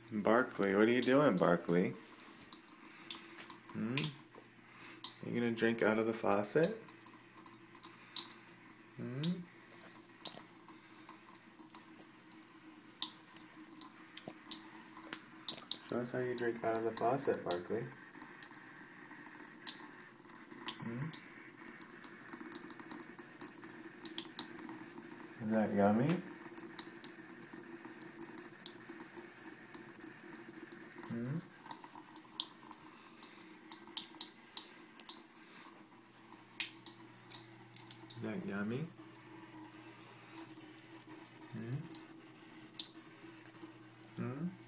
Barkley, what are you doing, Barkley? You gonna drink out of the faucet? Show us how you drink out of the faucet, Barkley. Is that yummy? Is that yummy? Hmm?